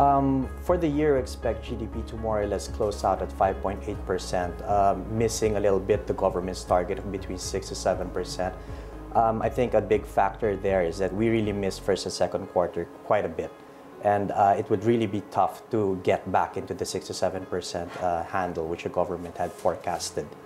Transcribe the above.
For the year, expect GDP to more or less close out at 5.8%, missing a little bit the government's target of between 6 to 7%. I think a big factor there is that we really missed first and second quarter quite a bit. And it would really be tough to get back into the 6 to 7% handle, which the government had forecasted.